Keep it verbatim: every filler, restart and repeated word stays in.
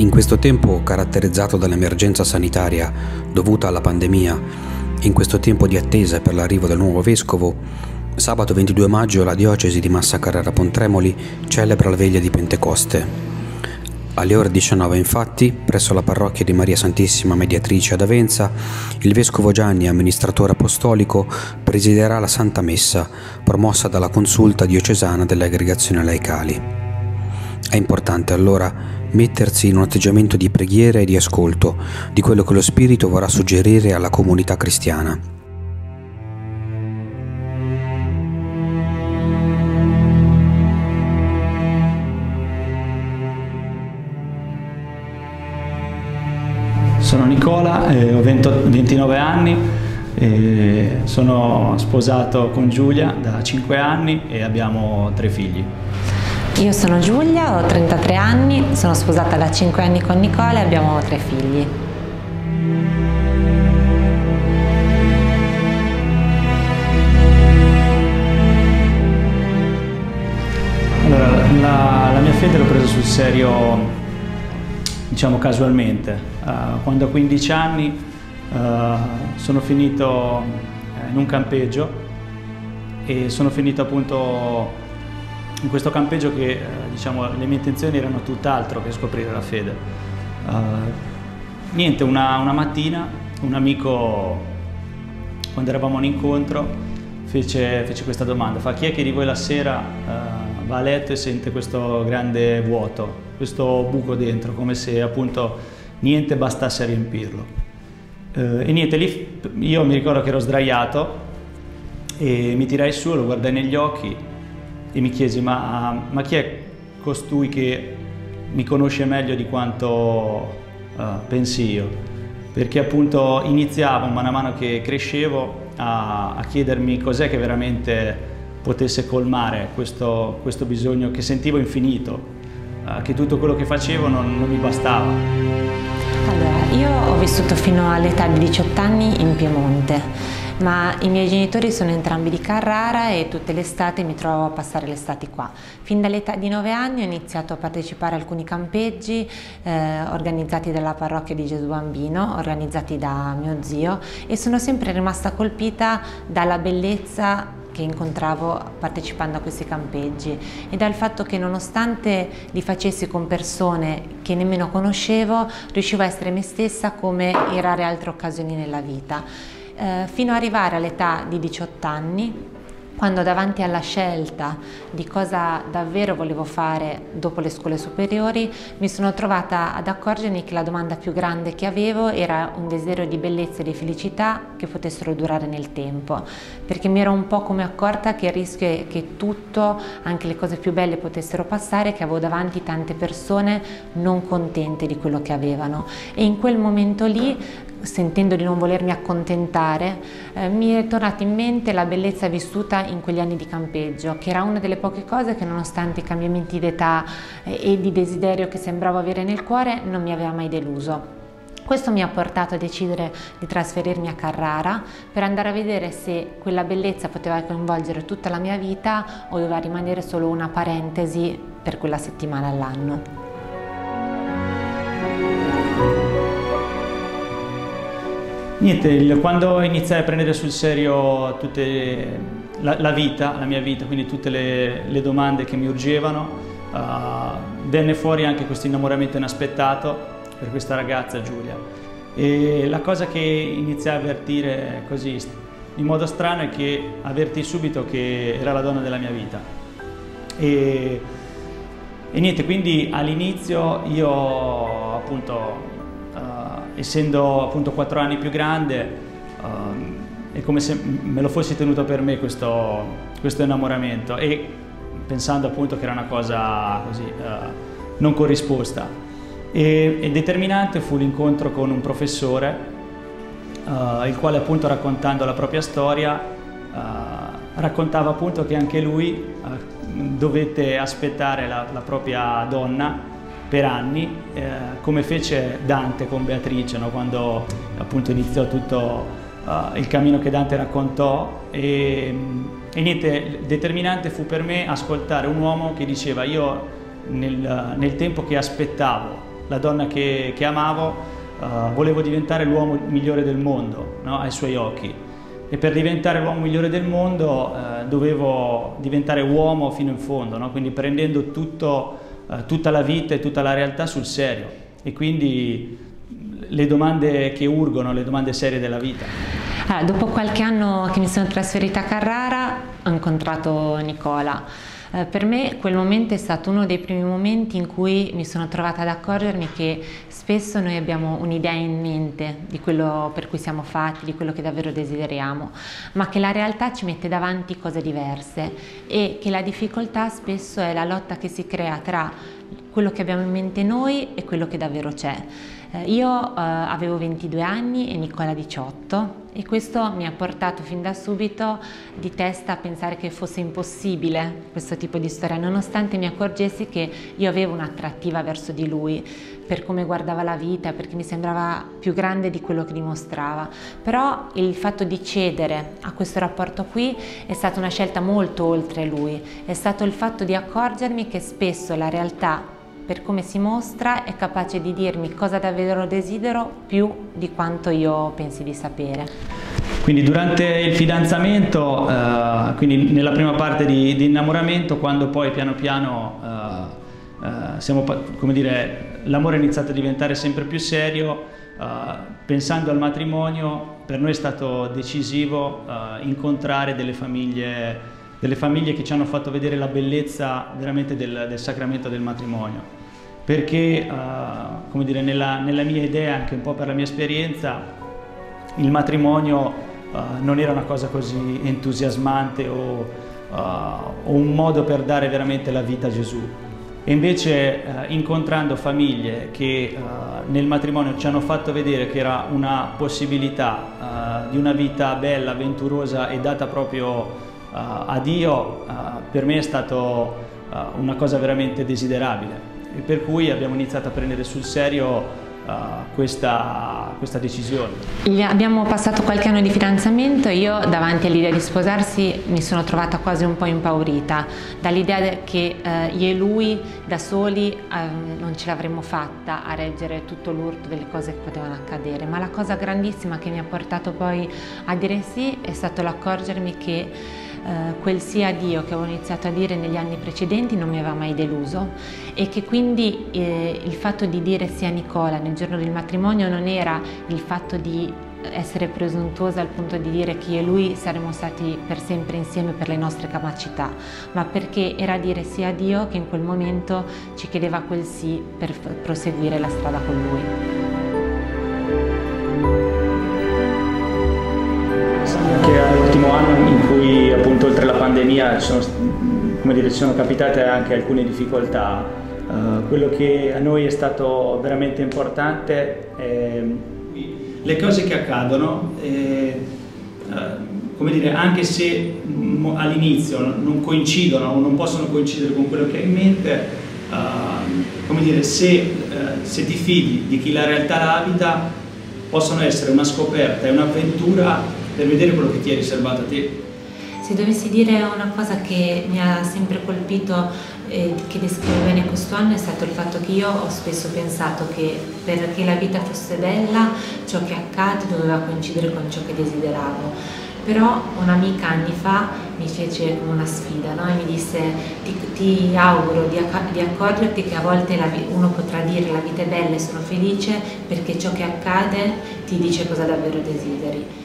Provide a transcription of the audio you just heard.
In questo tempo caratterizzato dall'emergenza sanitaria dovuta alla pandemia, in questo tempo di attesa per l'arrivo del nuovo vescovo, sabato ventidue maggio la diocesi di Massa Carrara Pontremoli celebra la veglia di Pentecoste. Alle ore diciannove infatti, presso la parrocchia di Maria Santissima Mediatrice ad Avenza, il vescovo Gianni, amministratore apostolico, presiderà la Santa Messa, promossa dalla Consulta diocesana delle aggregazioni laicali. È importante allora mettersi in un atteggiamento di preghiera e di ascolto di quello che lo Spirito vorrà suggerire alla comunità cristiana. Sono Nicola, eh, ho ventinove anni, eh, sono sposato con Giulia da cinque anni e abbiamo tre figli. Io sono Giulia, ho trentatré anni, sono sposata da cinque anni con Nicola e abbiamo tre figli. Allora, la, la mia fede l'ho presa sul serio, diciamo casualmente. Uh, quando ho quindici anni uh, sono finito in un campeggio e sono finito appunto in questo campeggio che, diciamo, le mie intenzioni erano tutt'altro che scoprire la fede. Uh, niente, una, una mattina un amico, quando eravamo a un incontro, fece, fece questa domanda: fa, chi è che di voi la sera uh, va a letto e sente questo grande vuoto, questo buco dentro, come se appunto niente bastasse a riempirlo? Uh, e niente, lì io mi ricordo che ero sdraiato e mi tirai su, lo guardai negli occhi e mi chiesi, ma, ma chi è costui che mi conosce meglio di quanto uh, pensi io? Perché appunto iniziavo, man mano che crescevo, a, a chiedermi cos'è che veramente potesse colmare questo, questo bisogno che sentivo infinito, uh, che tutto quello che facevo non, non mi bastava. Allora, io ho vissuto fino all'età di diciotto anni in Piemonte, ma i miei genitori sono entrambi di Carrara e tutte le estate mi trovo a passare le estati qua. Fin dall'età di nove anni ho iniziato a partecipare a alcuni campeggi eh, organizzati dalla parrocchia di Gesù Bambino, organizzati da mio zio, e sono sempre rimasta colpita dalla bellezza che incontravo partecipando a questi campeggi e dal fatto che, nonostante li facessi con persone che nemmeno conoscevo, riuscivo a essere me stessa come in rare altre occasioni nella vita. Eh, fino ad arrivare all'età di diciotto anni, quando davanti alla scelta di cosa davvero volevo fare dopo le scuole superiori, mi sono trovata ad accorgermi che la domanda più grande che avevo era un desiderio di bellezza e di felicità che potessero durare nel tempo, perché mi ero un po' come accorta che il rischio è che tutto, anche le cose più belle, potessero passare, che avevo davanti tante persone non contente di quello che avevano, e in quel momento lì, sentendo di non volermi accontentare, eh, mi è tornata in mente la bellezza vissuta in quegli anni di campeggio, che era una delle poche cose che, nonostante i cambiamenti d'età eh, e di desiderio che sembravo avere nel cuore, non mi aveva mai deluso. Questo mi ha portato a decidere di trasferirmi a Carrara per andare a vedere se quella bellezza poteva coinvolgere tutta la mia vita o doveva rimanere solo una parentesi per quella settimana all'anno. Niente, quando iniziai a prendere sul serio tutte, la, la vita, la mia vita, quindi tutte le, le domande che mi urgevano, uh, venne fuori anche questo innamoramento inaspettato per questa ragazza, Giulia. E la cosa che iniziai a avvertire così in modo strano è che avvertii subito che era la donna della mia vita. E, e niente, quindi all'inizio io appunto, essendo appunto quattro anni più grande, uh, è come se me lo fossi tenuto per me questo, questo innamoramento, e pensando appunto che era una cosa così uh, non corrisposta. E, e determinante fu l'incontro con un professore, uh, il quale appunto, raccontando la propria storia, uh, raccontava appunto che anche lui uh, dovette aspettare la, la propria donna per anni, eh, come fece Dante con Beatrice, no? Quando appunto iniziò tutto uh, il cammino che Dante raccontò. E, e niente, determinante fu per me ascoltare un uomo che diceva: io nel, nel tempo che aspettavo la donna che, che amavo, uh, volevo diventare l'uomo migliore del mondo, no? Ai suoi occhi. E per diventare l'uomo migliore del mondo uh, dovevo diventare uomo fino in fondo, no? Quindi prendendo tutto, uh, tutta la vita e tutta la realtà sul serio. E quindi le domande che urgono, le domande serie della vita. Allora, dopo qualche anno che mi sono trasferita a Carrara, ho incontrato Nicola. Eh, per me quel momento è stato uno dei primi momenti in cui mi sono trovata ad accorgermi che spesso noi abbiamo un'idea in mente di quello per cui siamo fatti, di quello che davvero desideriamo, ma che la realtà ci mette davanti cose diverse e che la difficoltà spesso è la lotta che si crea tra quello che abbiamo in mente noi e quello che davvero c'è. Eh, io eh, avevo ventidue anni e Nicola diciotto e questo mi ha portato fin da subito di testa a pensare che fosse impossibile questo tipo di storia, nonostante mi accorgessi che io avevo un'attrattiva verso di lui per come guardava la vita, perché mi sembrava più grande di quello che dimostrava. Però il fatto di cedere a questo rapporto qui è stata una scelta molto oltre lui, è stato il fatto di accorgermi che spesso la realtà, per come si mostra, è capace di dirmi cosa davvero desidero più di quanto io pensi di sapere. Quindi durante il fidanzamento, eh, quindi nella prima parte di, di innamoramento, quando poi piano piano eh, eh, siamo, come dire, l'amore è iniziato a diventare sempre più serio, eh, pensando al matrimonio, per noi è stato decisivo eh, incontrare delle famiglie delle famiglie che ci hanno fatto vedere la bellezza veramente del, del sacramento del matrimonio, perché uh, come dire, nella, nella mia idea, anche un po' per la mia esperienza, il matrimonio uh, non era una cosa così entusiasmante o, uh, o un modo per dare veramente la vita a Gesù. E invece uh, incontrando famiglie che uh, nel matrimonio ci hanno fatto vedere che era una possibilità uh, di una vita bella, avventurosa e data proprio Uh, a Dio, uh, per me è stato uh, una cosa veramente desiderabile, e per cui abbiamo iniziato a prendere sul serio uh, questa, questa decisione. Abbiamo passato qualche anno di fidanzamento e io davanti all'idea di sposarsi mi sono trovata quasi un po' impaurita dall'idea che uh, io e lui da soli uh, non ce l'avremmo fatta a reggere tutto l'urto delle cose che potevano accadere, ma la cosa grandissima che mi ha portato poi a dire sì è stato l'accorgermi che Uh, quel sì a Dio che avevo iniziato a dire negli anni precedenti non mi aveva mai deluso e che quindi eh, il fatto di dire sì a Nicola nel giorno del matrimonio non era il fatto di essere presuntuosa al punto di dire che io e lui saremmo stati per sempre insieme per le nostre capacità, ma perché era dire sì a Dio che in quel momento ci chiedeva quel sì per proseguire la strada con lui. Che è l'ultimo anno in cui appunto oltre la pandemia ci sono, come dire, ci sono capitate anche alcune difficoltà. Uh, quello che a noi è stato veramente importante è le cose che accadono, e, uh, come dire, anche se all'inizio non coincidono o non possono coincidere con quello che hai in mente, uh, come dire, se, uh, se ti fidi di chi la realtà la abita, possono essere una scoperta e un'avventura per vedere quello che ti è riservato a te. Se dovessi dire una cosa che mi ha sempre colpito e che descrive bene questo anno è stato il fatto che io ho spesso pensato che perché la vita fosse bella ciò che accade doveva coincidere con ciò che desideravo. Però un'amica anni fa mi fece come una sfida, no? E mi disse ti, ti auguro di, di accorgerti che a volte la, uno potrà dire la vita è bella e sono felice perché ciò che accade ti dice cosa davvero desideri.